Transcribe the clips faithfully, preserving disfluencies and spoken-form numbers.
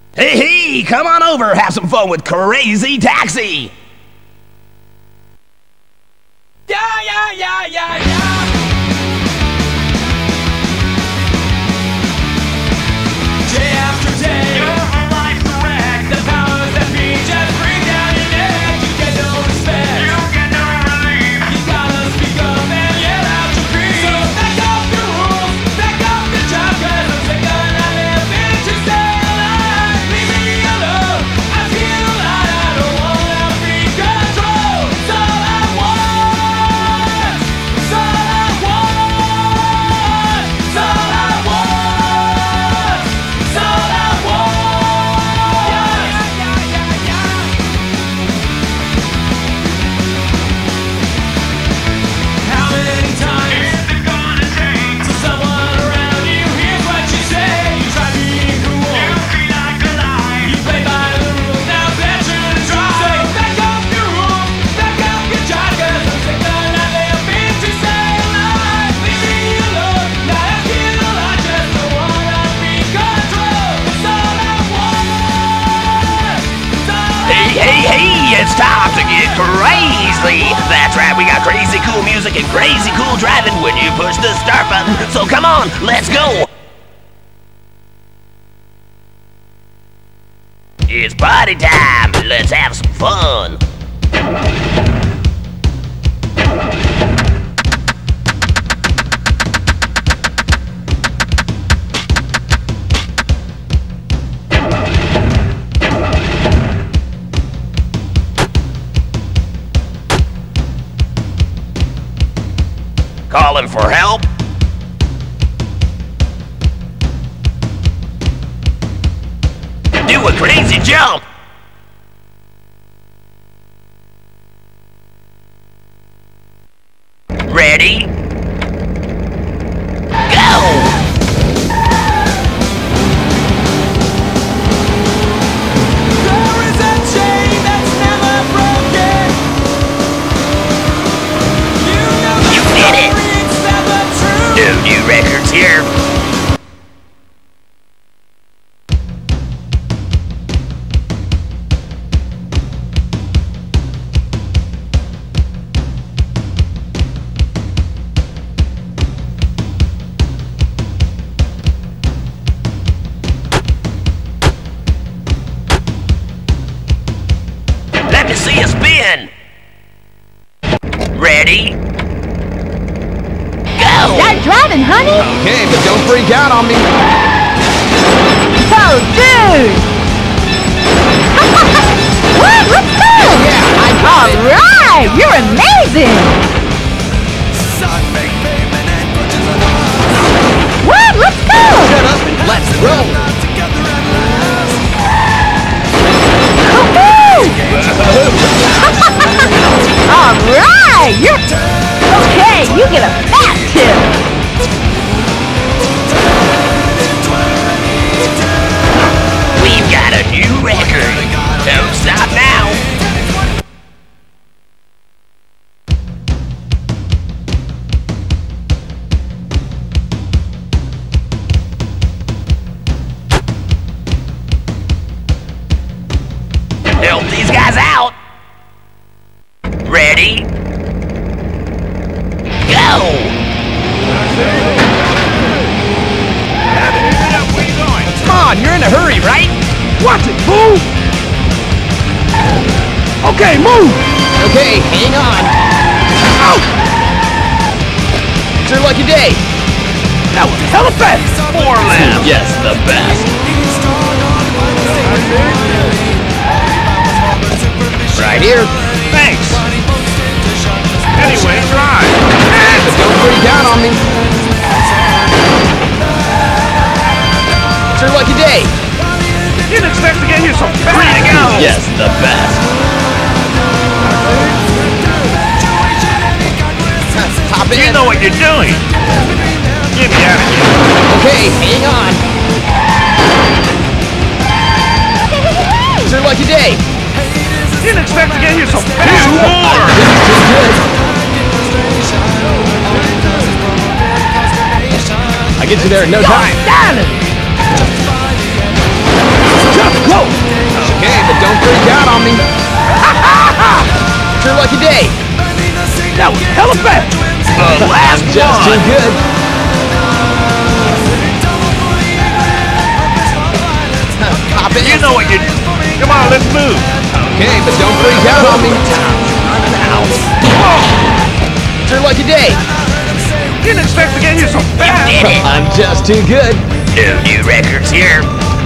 Hey, hey, come on over, have some fun with Crazy Taxi! Yeah, yeah, yeah, yeah, yeah! Day after day, your life's a wreck. The powers that be just bring down your neck. You get no respect, you get no relief. You gotta speak up and yell out your creed. So back up your rules, back up your job, 'cause I'm sick of not living to stay alive. Leave me alone, I feel like I don't wanna be controlled. It's all I want, it's all I want, it's all I want, it's all I want. Yeah, yeah, yeah, yeah. How many times is it gonna take till someone around you hears what you say? You try being cool, you feel like a lie. You play by the rules, now bet you to try. So back up your rules, back up your job, 'cause I'm sick of not living to stay alive. Leave me alone, now I feel like just don't wanna be controlled. It's all I want, it's all I Hey, hey, hey, it's time to get crazy! That's right, we got crazy cool music and crazy cool driving when you push the start button. So come on, let's go! It's party time, let's have some fun! Calling for help? Do a crazy jump! Ready? Go! There is a chain that's never broken. You know you did it! No new records here. Let me see a spin. Ready? Start driving, honey! Okay, but don't freak out on me. Oh, dude! What? Let's go! Yeah, I got All it. right! You're amazing! What? Let's go! Shut up and let's roll. All right! You're... Okay, you get a fat tip! We've got a new record. Don't stop now. Help these guys out. Ready? Go! Come on, you're in a hurry, right? Watch it, move! Okay, move! Okay, hang on. Out! It's your lucky day. That was hella fast! Four laps. Yes, the best. Right here. Thanks! Anyway, drive! But don't freak out on me. It's your lucky day. Didn't expect to get here so fast! Free to go. Yes, the best. Hop in. You know what you're doing! Get me out of here! Okay, hang on. It's your lucky day. Didn't expect to get here so fast! Two more! Just good. I get you there in no time. Darling! Just too on. good. Hop in. You know what you... Come on, let's move. Okay, but don't freak out on me. Running out. Sure like a day. Didn't expect to get here so fast. I'm just too good. No new records here.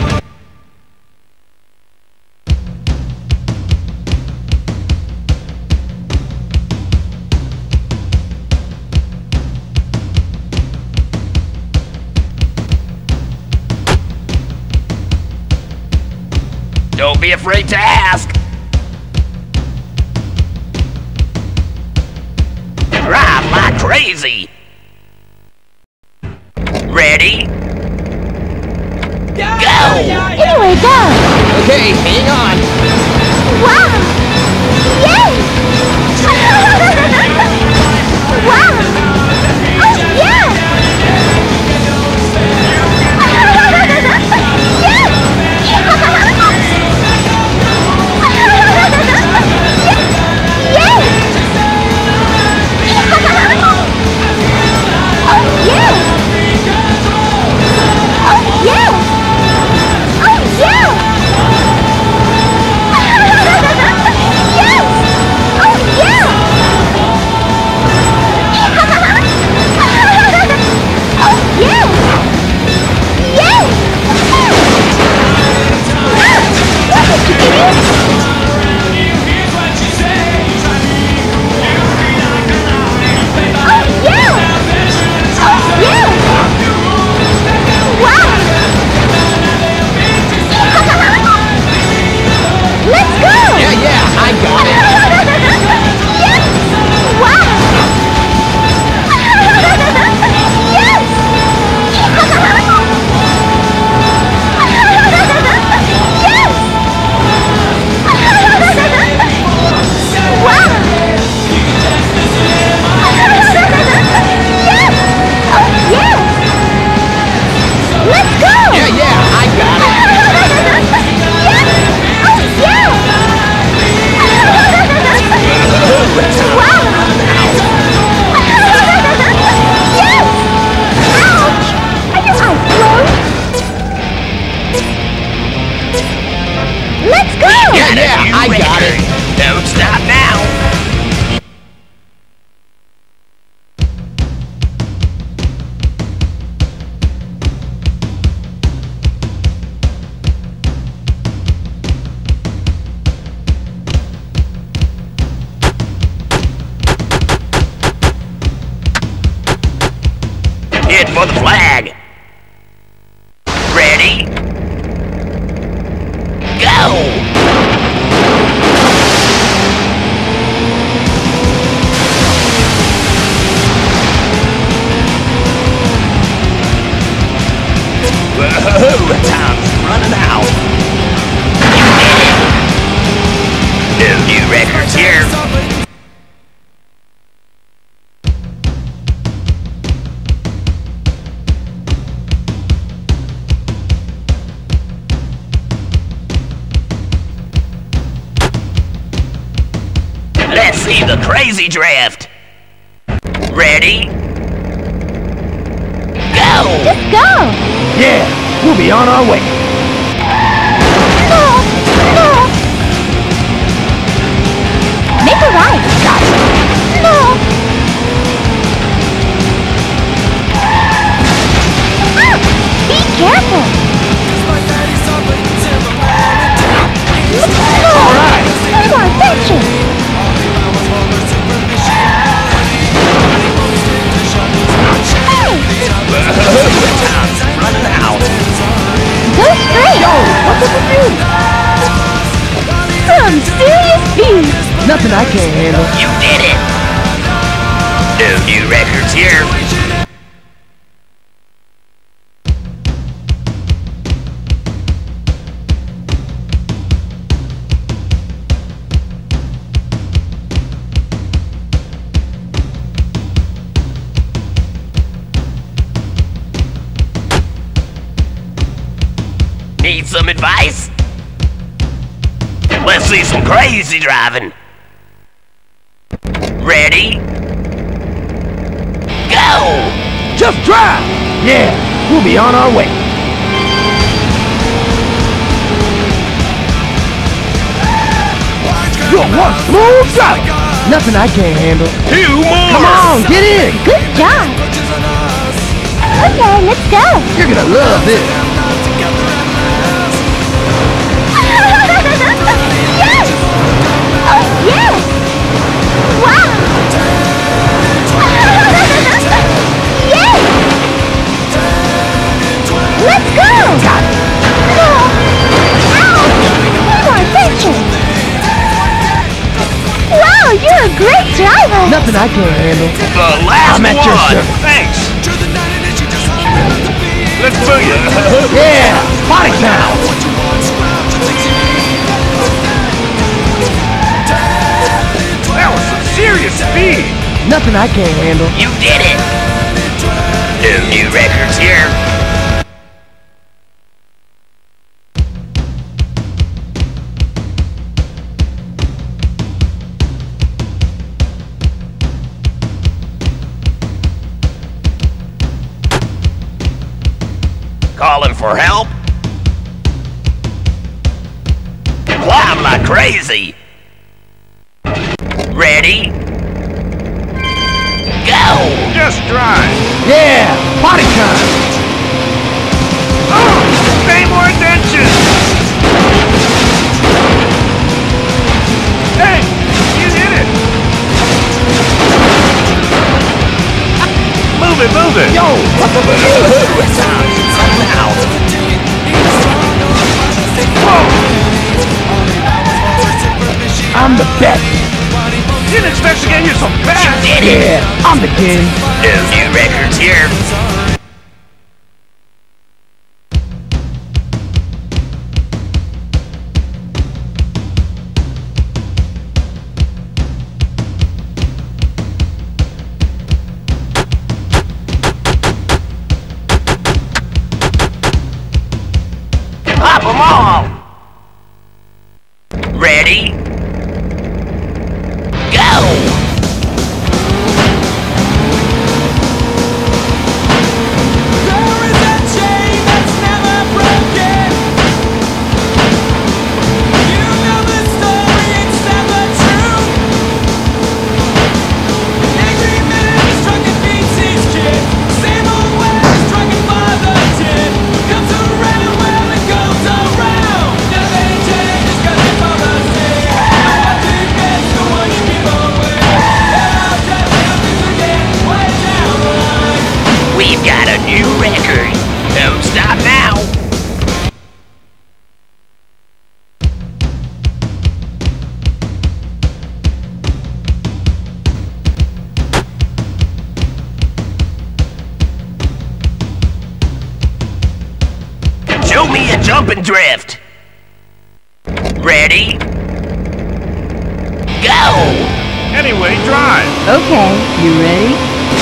Don't be afraid to ask. Drive like crazy. Ready? Go! Anyway, go! Okay, hang on. Wow! Yay! Wow! Oh, yeah! Head for the flag. Ready? Go! Whoa, time's running out. You did it. No new records here. Let's see the crazy drift. Ready? Go! Just go! Yeah, we'll be on our way. No! No! Make a right! Gotcha! No! Ah! Be careful! No! Alright. Come on, adventure! Time's running out. Go straight! Yo, what's up with you? Some serious speed! Nothing I can't handle. You did it. No new records here. Need some advice? Let's see some crazy driving. Ready? Go! Go! Just drive! Yeah, we'll be on our way. You're one smooth driver. Nothing I can't handle. Two more! Come on, get in! Good job. Okay, let's go. You're gonna love this. Yes! Oh, yes! Wow! Yes! Let's go! Got it. Oh. Ow! Need more attention! Wow, you're a great driver! Nothing I can't handle. The last I'm at your one! service. Thanks! Let's booyah! Yeah, body count. That was some serious speed! Nothing I can't handle. You did it! No new records here. Calling for help? Climb like crazy. Ready? Go! Just drive! Yeah, body count. Oh! Pay more attention! Hey! You did it! Move it, move it! Yo, what's up with you? I'm the best. Didn't expect to get here so fast! Did it! Yeah, I'm the king. No new records here. Pop 'em all! Ready? Go! There is a chain that's never broken. You know the story, it's never true. Angry men struck and beats his kid. Same old way, struck and father did. Comes around, well it goes around. Nothing changes 'cause your father said. No one to get the one you give away. I'll just have to forget way down the line. We've got a new record. Don't stop now. Show me a jump and drift. Ready? Go! Anyway, drive! Okay, you ready?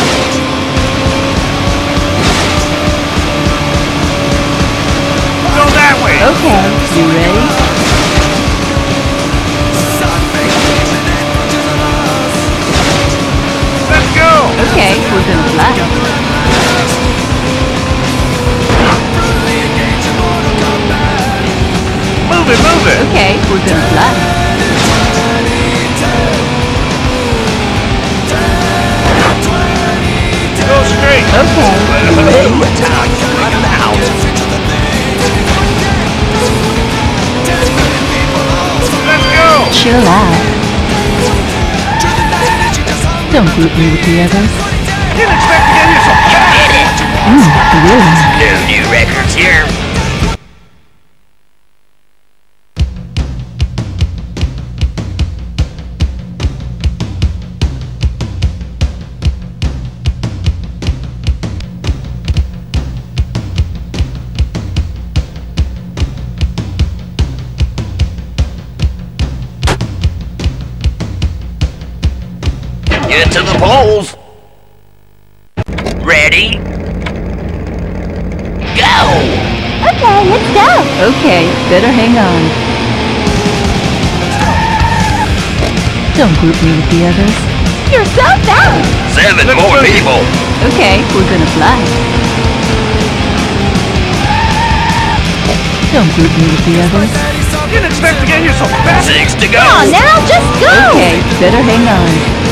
Go that way! Okay, you ready? Let's go! Okay, we're gonna fly. Move it, move it! Okay, we're gonna fly. Go straight! Okay, you ready? Let's go! Chill out. Don't group me with the others. Didn't expect to get here so fast! Mm, really? No new records here. Get to the polls. Ready? Go! Okay, let's go. Okay, better hang on. Don't group me with the others. You're so fast. Seven Let's more go. people. Okay, we're gonna fly. Don't group me with the others. Didn't expect to get here so fast. Six to go. Come on now, just go! Okay, better hang on.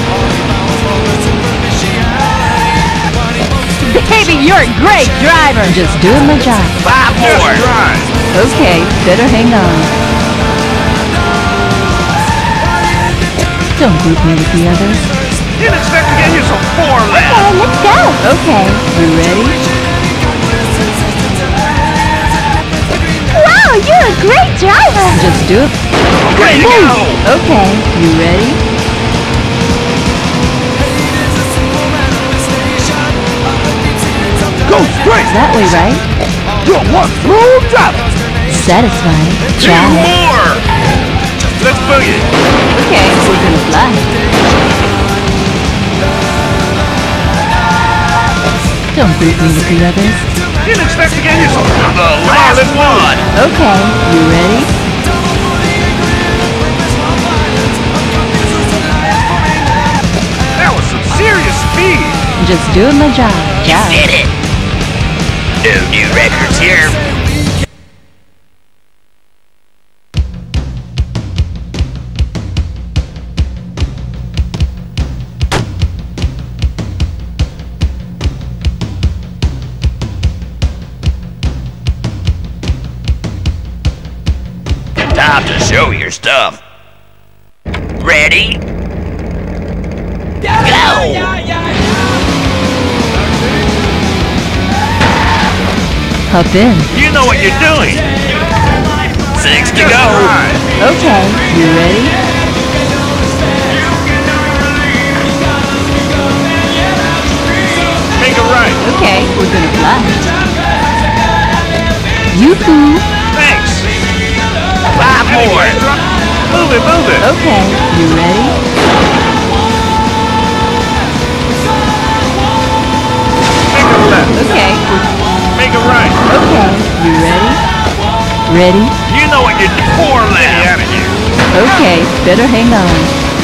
Baby, you're a great driver! Just doing my job. Five Just more. drive. Okay, better hang on. Don't group me with the others. Didn't expect to get here so four Okay, left. let's go! Okay, you ready? Wow, you're a great driver! Just do it. Ready to go. Okay, you ready? Go straight. That way, right? You're one smooth driver. Satisfying. Two Try. more. Let's boogie. Okay, we're gonna fly. Don't group me with the others. Didn't expect to get here so fast. The last one. Okay, you ready? That was some serious speed. Just doing my job. You Job. did it. No new records here. Time to show your stuff. Ready? Go! Hop in. You know what you're doing. Six to Just go. drive. Okay, you ready? Make a right. Okay, we're gonna fly. Yoo-hoo! Thanks. Five more. Move it, move it. Okay, you ready? Make a left. Okay, we're- Make a right. okay, you ready? Ready? You know what you're doing. Four left. Get out of here. Okay, better hang on.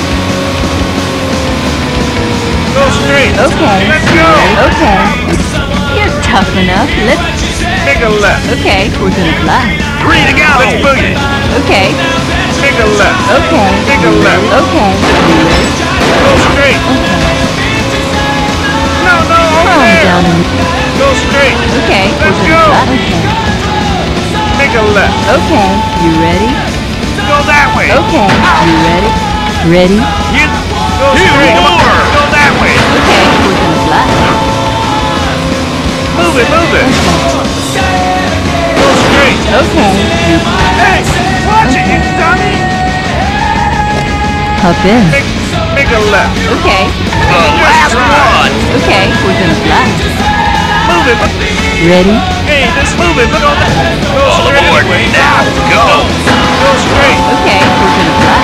Go straight. Okay. Let's go. Okay. You're tough enough. Let's... Make a left. Okay, we're gonna fly. Three to go. Let's boogie. Okay, Make a left. okay. Make a left. Okay, you ready? Go straight. Okay. No, no, over Calm there. down and... Go straight. Okay, we're Let's gonna go. fly. Okay. Make a left. Okay, you ready? Go that way. Okay, you ready? Ready? You go straight. Come on. Go that way. Okay, we're gonna fly. Move it, move it. Go straight. Okay, you Hey, watch it, you dummy. hop in. Make, make a left. Okay, The last one. okay, we're gonna fly. Move it. Ready? Hey, just move it. Look on that. Go All straight. aboard. Now go. Go straight. Okay, we're gonna fly.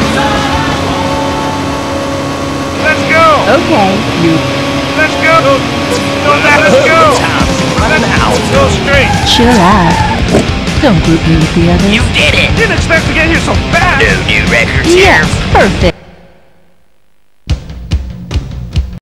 Let's go. Okay, you Let's go. Go, go that. Let's go. Let's go straight. chill out. Don't group me with the others. You did it. Didn't expect to get here so fast. No new records here. Yes, perfect.